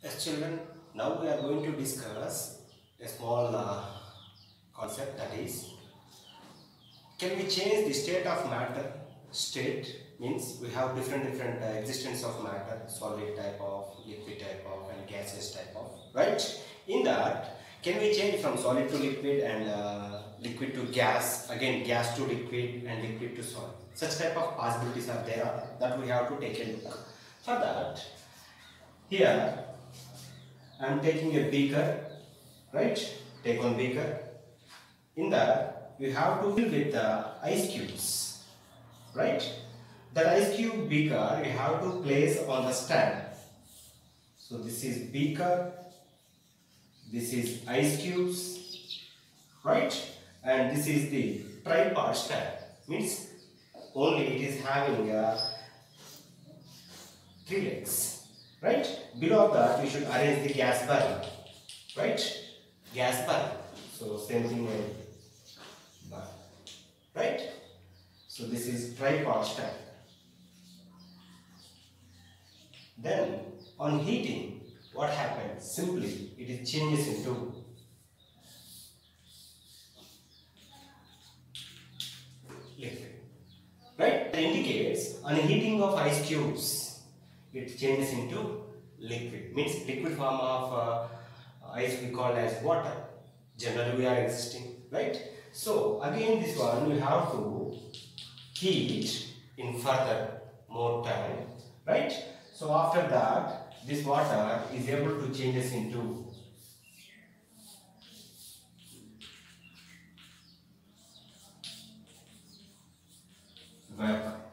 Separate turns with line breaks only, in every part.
Yes, children, now we are going to discuss a small concept, that is, can we change the state of matter? State means we have different existence of matter, solid type of, liquid type of, and gaseous type of, right? In that, can we change from solid to liquid and liquid to gas, again gas to liquid and liquid to solid? Such type of possibilities are there that we have to take a look. For that, here I am taking a beaker, right? Take one beaker. In that, you have to fill with the ice cubes, right? That ice cube beaker you have to place on the stand. So this is beaker, this is ice cubes, right? And this is the tripod stand. Means only it is having three legs, right? Below that we should arrange the gas burner, right? Gas burner. So same thing, burner, right? So this is tripod stand. Then on heating, what happens? Simply it is changes into liquid, right? It indicates on heating of ice cubes, it changes into liquid. Means liquid form of ice we call as water. Generally we are existing, right? So again this one we have to heat in further more time, right? So after that this water is able to changes into vapor.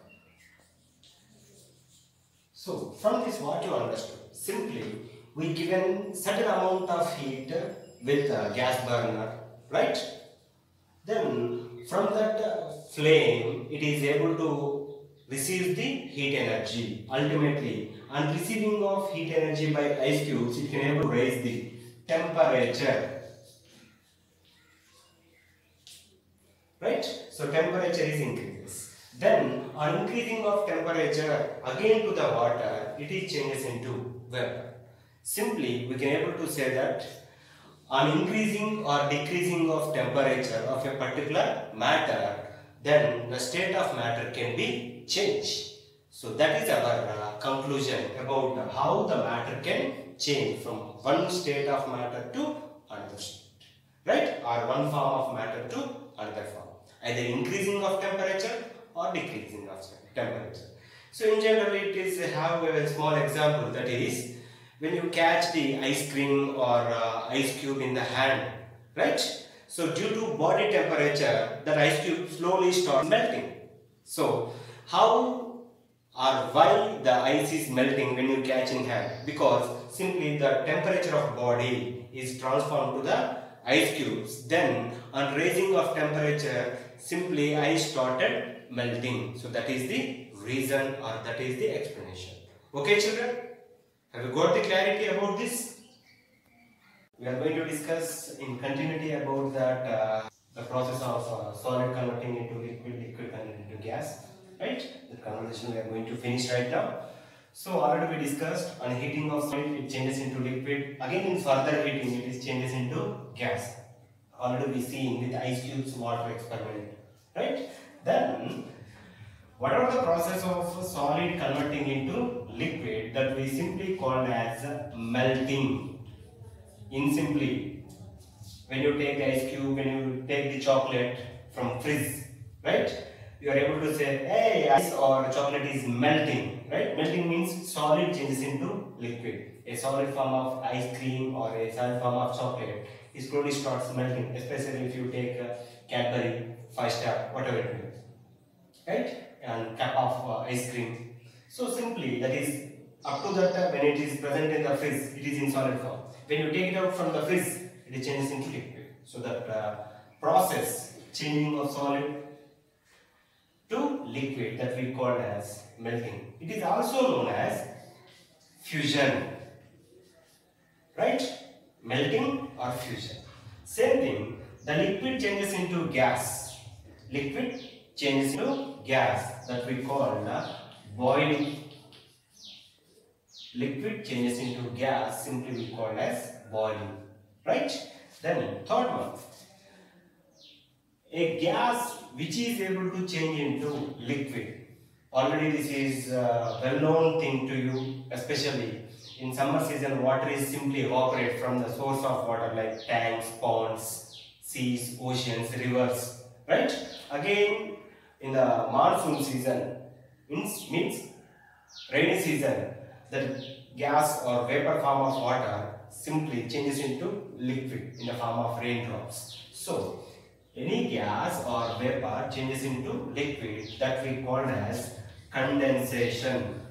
So from this what you understood? Simply we given certain amount of heat with a gas burner, right? Then from that flame it is able to receive the heat energy. Ultimately on receiving of heat energy by ice cubes, it can able to raise the temperature, right? So temperature is increases. Then on increasing of temperature again to the water, it is changes into vapor. Simply we can able to say that on increasing or decreasing of temperature of a particular matter, then the state of matter can be changed. So that is our conclusion about how the matter can change from one state of matter to another state, right? Or one form of matter to another form, either increasing of temperature or decreasing of temperature. So in general it is have a small example, that is when you catch the ice cream or ice cube in the hand, right? So due to body temperature, that ice cube slowly starts melting. So how or why the ice is melting when you catch in hand? Because simply the temperature of body is transformed to the ice cubes. Then on raising of temperature, simply ice started melting. So that is the reason, or that is the explanation. Okay children? Have you got the clarity about this? We are going to discuss in continuity about that the process of solid converting into liquid, liquid converting into gas, right? The conversation we are going to finish right now. So already we discussed on heating of solid, it changes into liquid. Again in further heating, it is changes into gas. Already we see in with ice cubes water experiment, right? Then what are the process of solid converting into liquid, that we simply called as melting? In simply, when you take the ice cube, when you take the chocolate from fridge, right? You are able to say, hey, ice or chocolate is melting, right? Melting means solid changes into liquid. A solid form of ice cream or a solid form of chocolate, it slowly starts melting, especially if you take Cadbury, 5-star, whatever it is, right? And cup of ice cream. So simply that is up to that when it is present in the fridge, it is in solid form. When you take it out from the fridge, it changes into liquid. So that process changing of solid to liquid, that we call as melting. It is also known as fusion, right? Melting or fusion. Same thing, the liquid changes into gas. Liquid changes into gas, that we call boiling. liquid changes into gas, simply we call as boiling, right? Then third one, a gas which is able to change into liquid. Already this is a well-known thing to you, especially in summer season. Water is simply evaporate from the source of water like tanks, ponds, seas, oceans, rivers, right? Again, in the monsoon season, means rainy season, the gas or vapor form of water simply changes into liquid in the form of raindrops. So, any gas or vapor changes into liquid, that we call as condensation,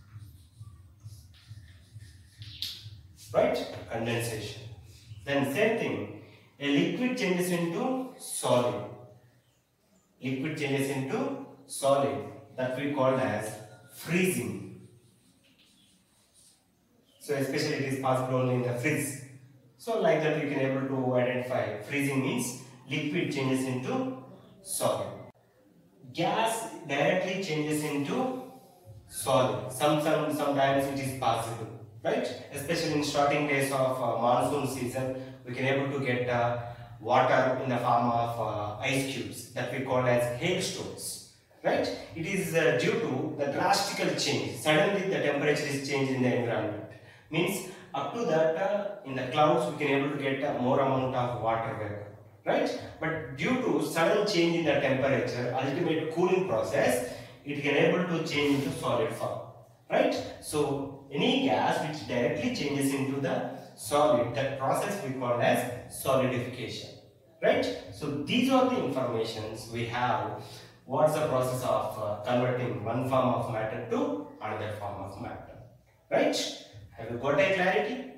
right? Condensation. Then same thing, a liquid changes into solid. Liquid changes into solid, that we call as freezing. So especially it is possible only in the freeze. So like that you can able to identify freezing means liquid changes into solid. Gas directly changes into solid. Sometimes it is possible, right? Especially in starting days of monsoon season, we can able to get water in the form of ice cubes, that we call as hailstones, right? It is due to the drastical change. Suddenly the temperature is changed in the environment. Means up to that in the clouds we can able to get more amount of water vapor, right? But due to sudden change in the temperature, ultimate cooling process, it can able to change into solid form, right? So any gas which directly changes into the solid, that process we call as solidification, right? So these are the informations we have. What's the process of converting one form of matter to another form of matter, right? Have you got a clarity?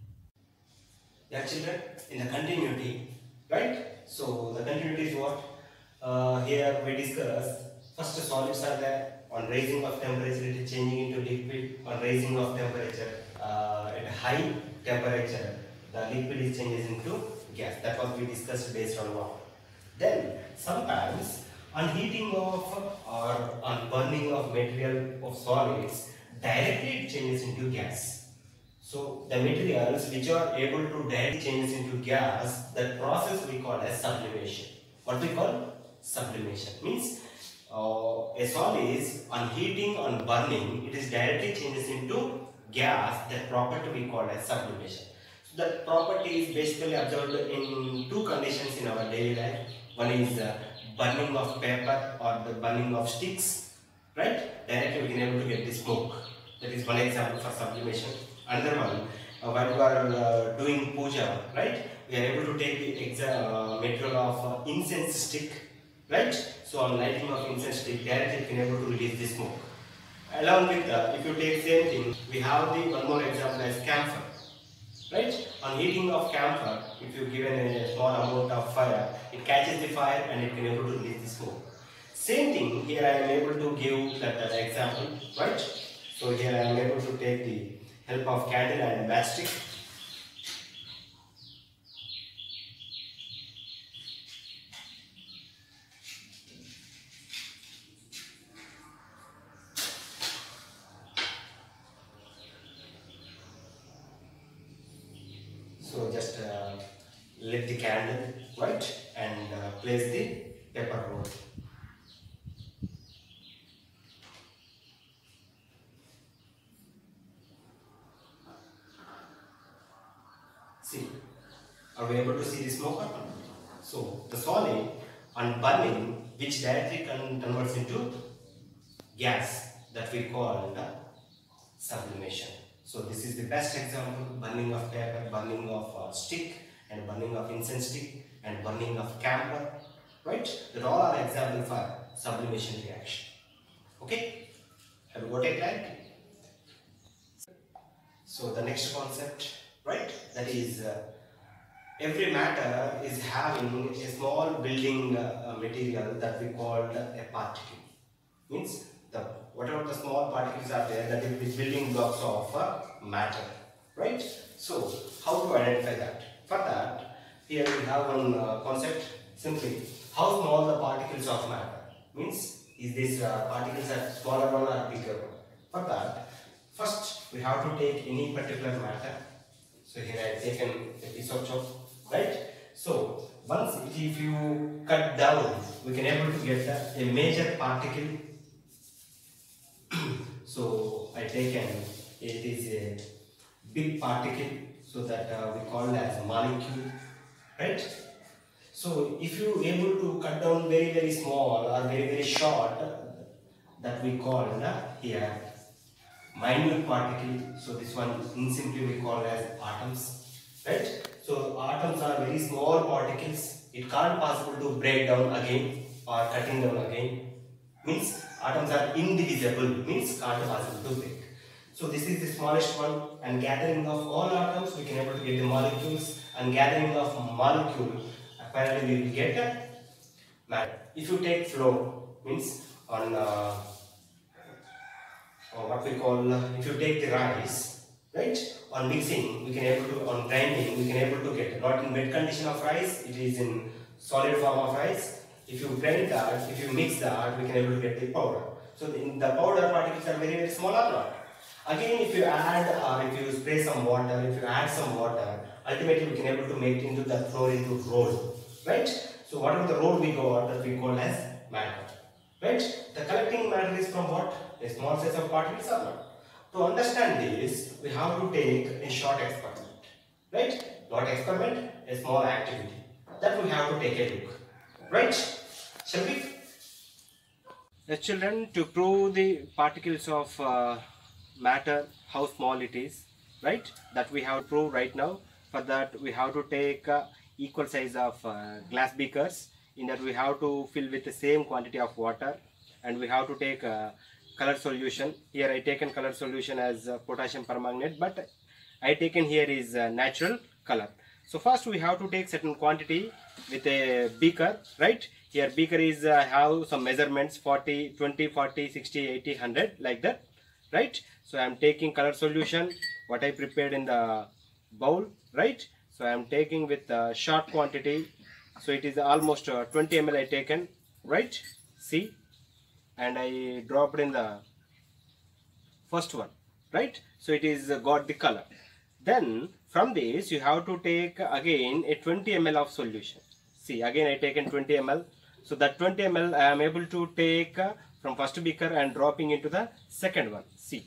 Yeah, children, in the continuity, right? So the continuity is what? Here we discuss first solids are there. On raising of temperature, it is changing into liquid. On raising of temperature, at high temperature, the liquid is changes into gas. That was we discussed based on water. Then sometimes on heating of or on burning of material of solids, directly it changes into gas. So the materials which are able to directly change into gas, that process we call as sublimation. What we call sublimation means a solid is on heating, on burning, it is directly changes into gas. That property we call as sublimation. So that property is basically observed in two conditions in our daily life. One is burning of paper or the burning of sticks, right? Directly we can able to get the smoke. That is one example for sublimation. Another one, when we are doing puja, right? We are able to take the material of incense stick, right? So on lighting of incense stick, directly you can able to release the smoke. Along with that, if you take same thing, we have the one more example as camphor, right? On heating of camphor, if you given a small amount of fire, it catches the fire and it can able to release the smoke. Same thing here I am able to give that example, right? So here I am able to take the help of candle and matchstick. So just lit the candle, right, and place the paper roll. See, are we able to see the smoke or not? So the solid on burning, which directly converts into gas, that we call the sublimation. So this is the best example: burning of paper, burning of stick, and burning of incense stick, and burning of camphor, right? That all are examples for sublimation reaction. Okay, have you got it right? So the next concept, right, that is every matter is having a small building material that we call a particle. Means whatever the small particles are there, that is the building blocks of matter, right? So how to identify that? For that, here we have one concept. Simply, how small the particles of matter? Means, is this particles are smaller one or bigger one? For that, first we have to take any particular matter. So here I have taken a piece of chalk, right? So once if you cut down, we can able to get a major particle. So I taken it is a big particle, so that we call as a molecule, right? So if you able to cut down very small or very short, that we call here minute particle. So this one in simply we call as atoms, right? So atoms are very small particles. It can't possible to break down again or cutting down again. Means atoms are indivisible. Means can't possible to break. So this is the smallest one, and gathering of all atoms we can able to get the molecules, and gathering of molecule apparently we will get matter. If you take flow, means on what we call if you take the rice, right, on mixing we can able to, on grinding we can able to get, not in wet condition of rice, it is in solid form of rice. If you grind that, if you mix that, we can able to get the powder. So in the powder particles are very small or not. Again, if you add or if you spray some water, if you add some water, ultimately we can able to make into the flour into roll, right? So whatever the roll we got, that we call as matter, right? The collecting matter is from what? A small size of particles or not. To understand this, we have to take a short experiment, right? Not experiment, a small activity. That we have to take a look, right? Shall we? Yes, children, to prove the particles of matter, how small it is, right? That we have to prove right now. For that, we have to take equal size of glass beakers. In that, we have to fill with the same quantity of water, and we have to take color solution. Here I taken color solution as potassium permanganate, but I taken here is natural color. So first we have to take certain quantity with a beaker, right? Here beaker is have some measurements 40, 20, 40, 60, 80, 100 like that, right? So I am taking color solution what I prepared in the bowl, right? So I am taking with short quantity. So it is almost 20 ml I taken, right? See, and I dropped in the first one, right? So it is got the color. Then from this you have to take again a 20 ml of solution. See, again I taken 20 ml. So that 20 ml I am able to take from first beaker and dropping into the second one. See.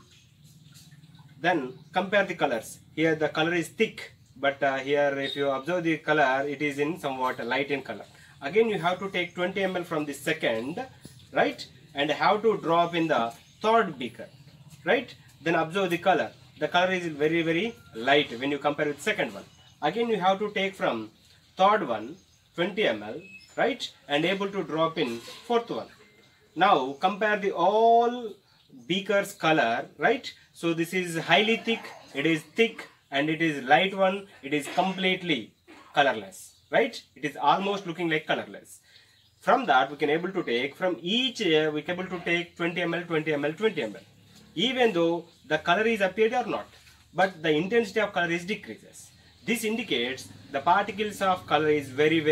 Then compare the colors. Here the color is thick, but here if you observe the color, it is in somewhat light in color. Again you have to take 20 ml from the second, right? And have to drop in the third beaker, right? Then observe the color. The color is very light when you compare with second one. Again you have to take from third one 20 ml, right? And able to drop in fourth one. Now compare the all beakers color, right? So this is highly thick, it is thick, and it is light one, it is completely colorless, right? It is almost looking like colorless. From that we can able to take from each we can able to take 20 ml, 20 ml, 20 ml. Even though the color is appeared or not, but the intensity of color is decreases. This indicates the particles of color is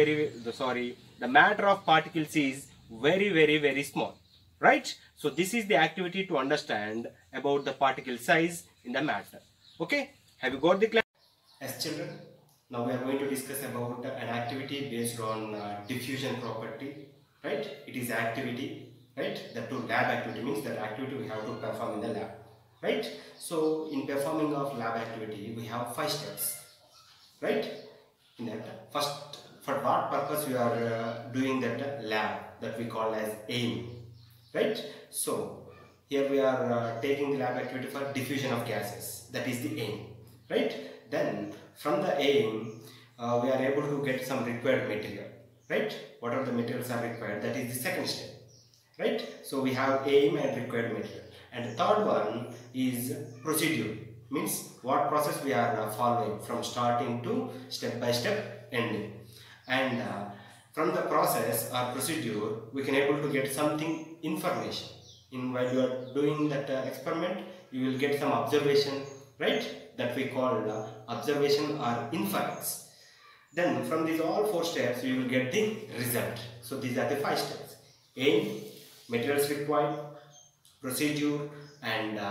the matter of particles is very small, right? So this is the activity to understand about the particle size in the matter. Okay, have you got the class? As children, now we are going to discuss about an activity based on diffusion property, right? It is activity, right? That to lab activity means that activity we have to perform in the lab, right? So in performing of lab activity, we have 5 steps, right? In that first, for what purpose we are doing that lab, that we call as aim, right? So here we are taking the lab activity for diffusion of gases, that is the aim, right? Then from the aim we are able to get some required material, right? What are the materials are required, that is the second step, right? So we have aim and required material. And the third one is procedure, means what process we are following from starting to step by step ending. And from the process or procedure we can able to get something information. In while you are doing that experiment, you will get some observation, right? That we call observation or inference. Then from these all 4 steps you will get the result. So these are the 5 steps: aim, materials required, procedure, and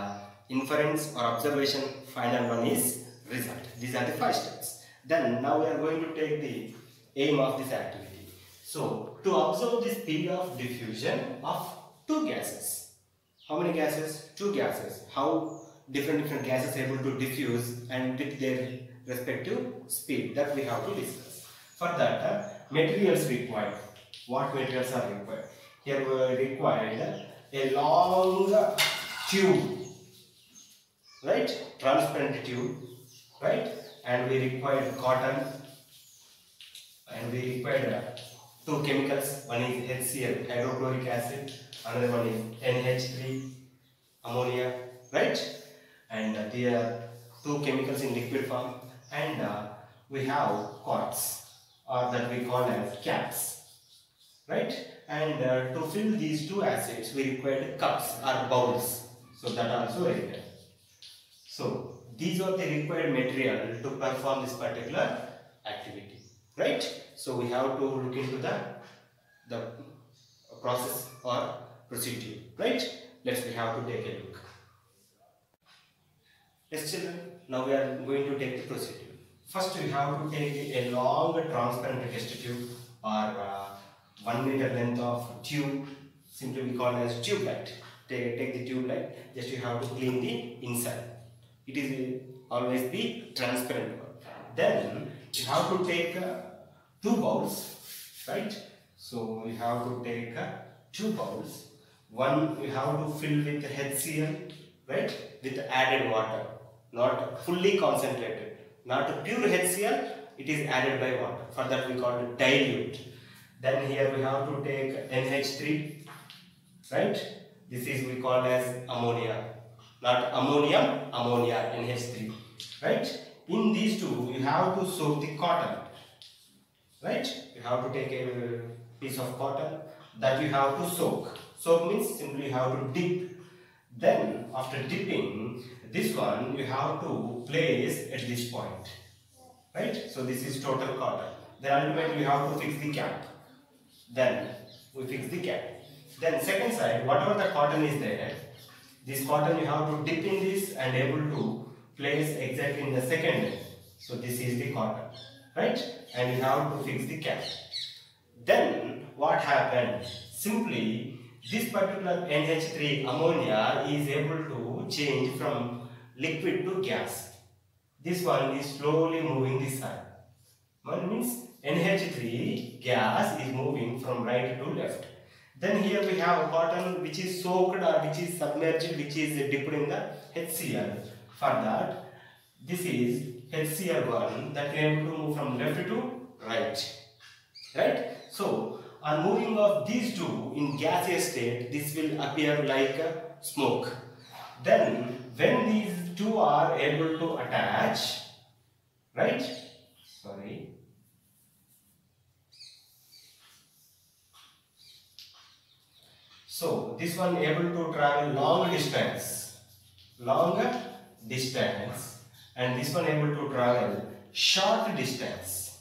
inference or observation, final one is result. These are the 5 steps. Then now we are going to take the aim of this activity. So to observe the speed of diffusion of 2 gases. How many gases? 2 gases. How different gases are able to diffuse and with their respective speed, that we have to discuss. For that, materials required. What materials are required? Here we required a long tube, right? Transparent tube, right? And we required cotton, and we required 2 chemicals. One is HCl, hydrochloric acid, another one is NH3, ammonia, right? And there are 2 chemicals in liquid form, and we have quartz, or that we call as caps, right? And to fill these 2 acids we required cups or bowls, so that also required. So these are the required material to perform this particular activity, right? So we have to look into the process or procedure, right? We have to take a look. Yes children, now we are going to take the procedure. First we have to take a long transparent test tube, or 1 meter length of tube, simply we call as tube light. Take the tube light, just you have to clean the inside. It is always be transparent one. Then you have to take 2 bowls, right? So you have to take 2 bowls. One you have to fill with HCl, right? With added water, not fully concentrated, not pure HCl, it is added by water. For that we call it dilute. Then here we have to take NH3, right? This is we call as ammonia, not ammonium, ammonia, NH3, right? In these 2 you have to soak the cotton, right? You have to take a piece of cotton that you have to soak. Soak means simply you have to dip. Then after dipping, this one you have to place at this point, right? So this is total cotton. Then ultimately you have to fix the cap. Then we fix the cap. Then second side, whatever the cotton is there, this cotton you have to dip in this and able to place exactly in the second end. So this is the cotton, right? And you have to fix the cap. Then what happened? Simply this particular NH3 ammonia is able to change from liquid to gas. This one is slowly moving this side. One means NH3 gas is moving from right to left. Then here we have cotton which is soaked or which is submerged, which is dipped in the HCl. For that, this is HCl one that we are able to move from left to right. Right? So on moving of these 2 in gaseous state, this will appear like smoke. Then when these 2 are able to attach, right? Sorry. So this one able to travel long distance, and this one able to travel short distance,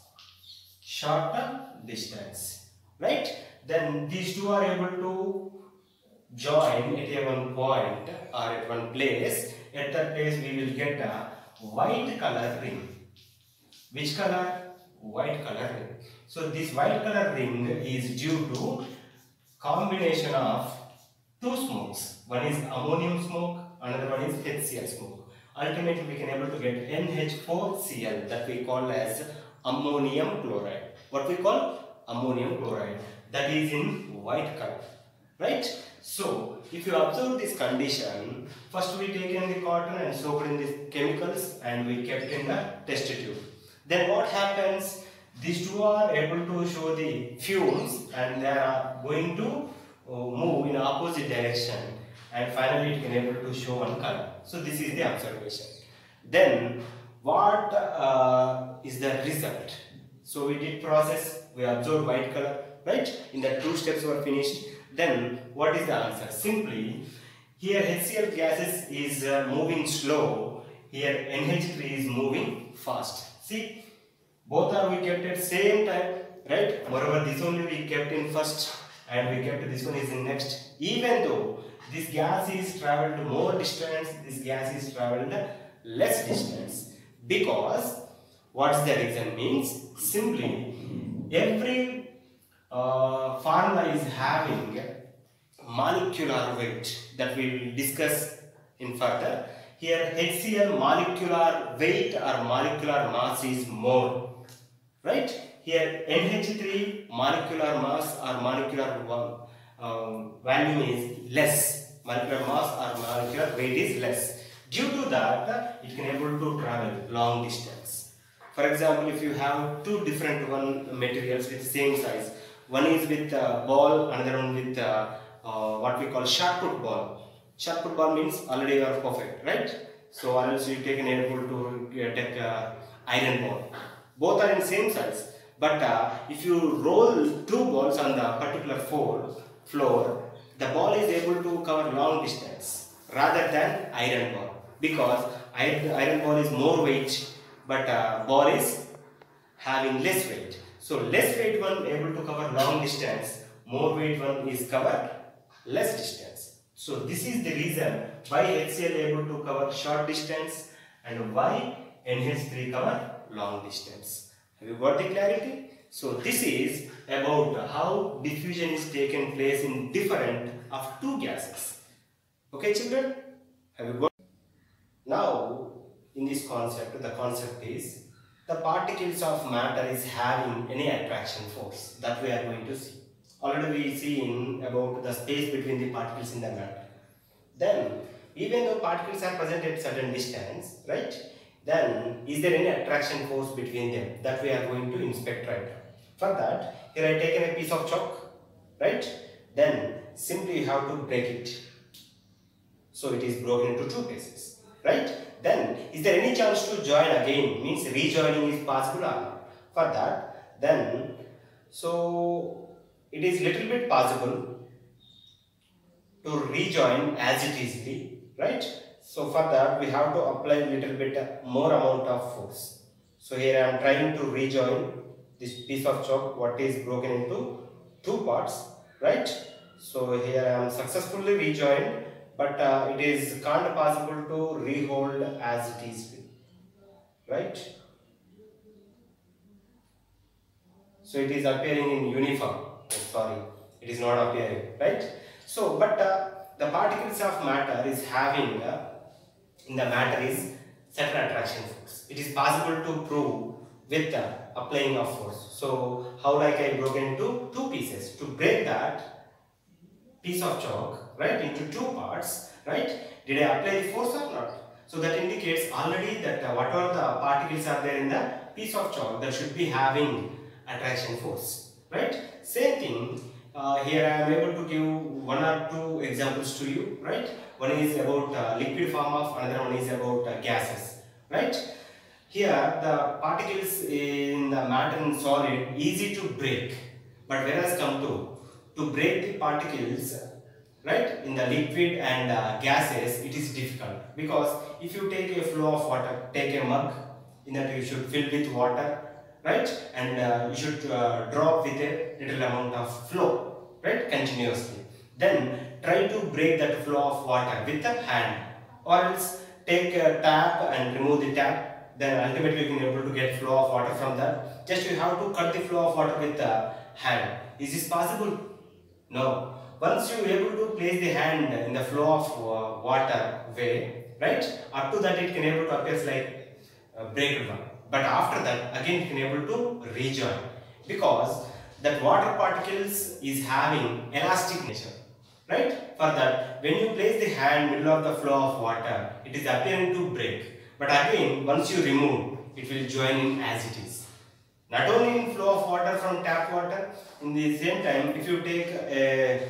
right? Then these 2 are able to join at a one point or at one place. At that place we will get a white color ring. Which color? White color ring. So this white color ring is due to combination of 2 smokes. One is ammonium smoke, another one is HCl smoke. Ultimately we can able to get NH4Cl, that we call as ammonium chloride. What we call? Ammonium chloride. That is in white color, right? So if you observe this condition, first we taken the cotton and soaked in these chemicals and we kept in the test tube. Then what happens? These 2 are able to show the fumes and they are going to move in opposite direction, and finally it can able to show one color. So this is the observation. Then what is the result? So we did process, we observed white color, right? In the 2 steps were finished. Then what is the answer? Simply here HCl gases is moving slow, here NH3 is moving fast. See, both are we kept at same time, right? Moreover, this only we kept in first and we kept this one is in next. Even though this gas is traveled more distance, this gas is traveled less distance. Because what's the reason means, simply every formula is having molecular weight that we will discuss in further. Here HCl molecular weight or molecular mass is more, right? Here NH3 molecular mass or molecular value is less, molecular mass or molecular weight is less. Due to that, it can able to travel long distance. For example, if you have two different materials with same size, one is with ball, another one with what we call shot put ball. Shot put ball means already you are perfect, right? So or else you take an able to take iron ball. Both are in same size. But if you roll two balls on the particular floor, the ball is able to cover long distance rather than iron ball, because iron ball is more weight, but ball is having less weight. So less weight one able to cover long distance, more weight one is cover less distance. So this is the reason why HCl able to cover short distance and why NH3 cover long distance. Have you got the clarity? So this is about how diffusion is taken place in different of two gases. Okay children? Have you got? Now in this concept, the concept is the particles of matter is having any attraction force that we are going to see. Already we seen about the space between the particles in the matter. Then even though particles are present at certain distance, right? Then is there any attraction force between them that we are going to inspect right now. For that, here I taken a piece of chalk, right? Then simply you have to break it. So it is broken into two pieces, right? Then is there any chance to join again, means rejoining is possible or not? For that, then so it is little bit possible to rejoin as it easily, right? So for that we have to apply little bit more amount of force. So here I am trying to rejoin this piece of chalk what is broken into two parts, right? So here I am successfully rejoined, but it is can't possible to rehold as it is, right? So it is appearing in uniform. Oh, sorry, it is not appearing, right? So but the particles of matter is having in the matter is certain attraction force. It is possible to prove with applying of force. So how like I broke into two pieces to break that piece of chalk, right, into two parts, right? Did I apply the force or not? So that indicates already that whatever the particles are there in the piece of chalk, that should be having attraction force, right? Same thing. Here I am able to give one or two examples to you, right? One is about liquid form of, another one is about gases, right? Here the particles in the matter and solid easy to break, but whereas come to break the particles, right, in the liquid and gases, it is difficult, because if you take a flow of water, take a mug, in that you should fill with water, right, and you should drop with a little amount of flow, right, continuously. Then try to break that flow of water with the hand, or else take a tap and remove the tap. Then ultimately you can be able to get flow of water from that. Just you have to cut the flow of water with the hand. Is this possible? No. Once you are able to place the hand in the flow of water way, right, up to that it can able to appear like breaked one. But after that again it can able to rejoin, because that water particles is having elastic nature, right? For that, when you place the hand middle of the flow of water, it is appearing to break. But again, once you remove, it will join in as it is. Not only in flow of water from tap water, in the same time, if you take a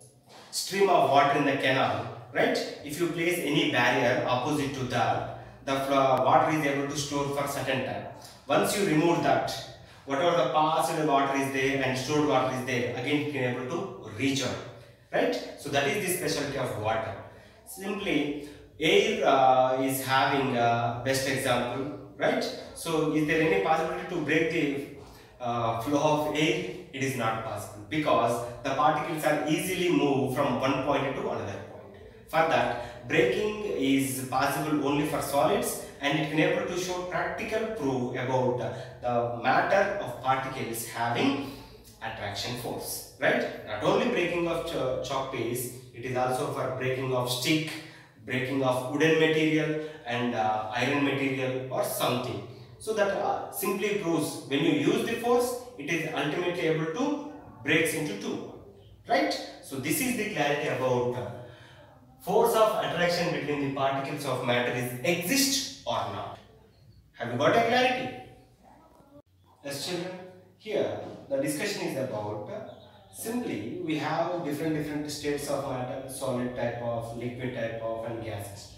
stream of water in the canal, right? If you place any barrier opposite to that, the water is able to store for certain time. Once you remove that, whatever the past water is there and stored water is there, again you can able to rejoin, right? So that is the specialty of water. Simply, air is having best example, right? So is there any possibility to break the flow of air? It is not possible, because the particles are easily moved from one point to another point. For that, braking is possible only for solids, and it can able to show practical proof about the matter of particles having attraction force, right? Not only breaking of chalk piece, it is also for breaking of stick, breaking of wooden material and iron material or something. So that simply proves when you use the force, it is ultimately able to breaks into two, right? So this is the clarity about force of attraction between the particles of matter is exist or not. Have you got a clarity? Yes, children. Here the discussion is about simply we have different states of matter, solid type of, liquid type of and gases.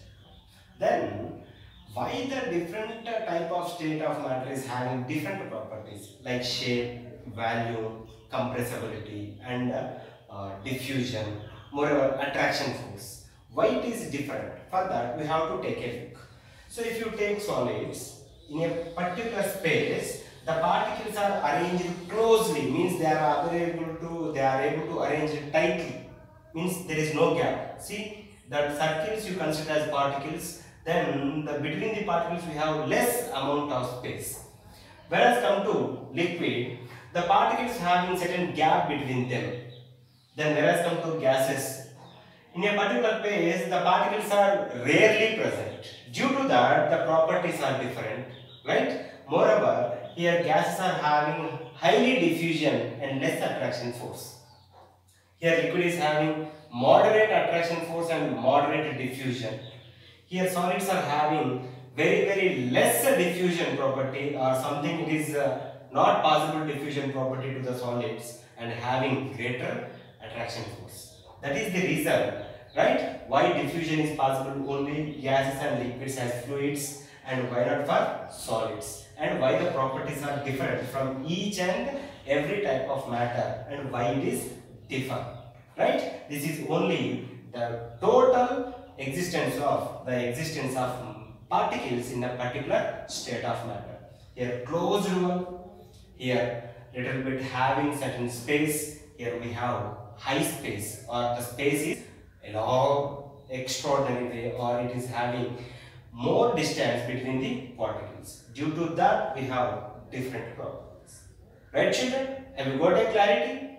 Then why the different type of state of matter is having different properties like shape, volume, compressibility and diffusion, moreover attraction force. Why it is different? For that we have to take a look. So if you take solids in a particular space, the particles are arranged closely, means they are able to arrange it tightly, means there is no gap. See that circles you consider as particles, then between the particles we have less amount of space. Whereas come to liquid, the particles having certain gap between them. Then whereas come to gases, in a particular place the particles are rarely present. Due to that the properties are different, right? Moreover, here gases are having highly diffusion and less attraction force. Here liquid is having moderate attraction force and moderate diffusion. Here solids are having very less diffusion property or something, it is not possible diffusion property to the solids and having greater attraction force. That is the reason, right, why diffusion is possible only gases and liquids as fluids and why not for solids, and why the properties are different from each and every type of matter and why it is different, right? This is only the total existence of particles in a particular state of matter. Here closed one, here little bit having certain space, here we have high space or the space is a long extraordinary way or it is having more distance between the particles. Due to that we have different properties. Right children? Have you got a clarity?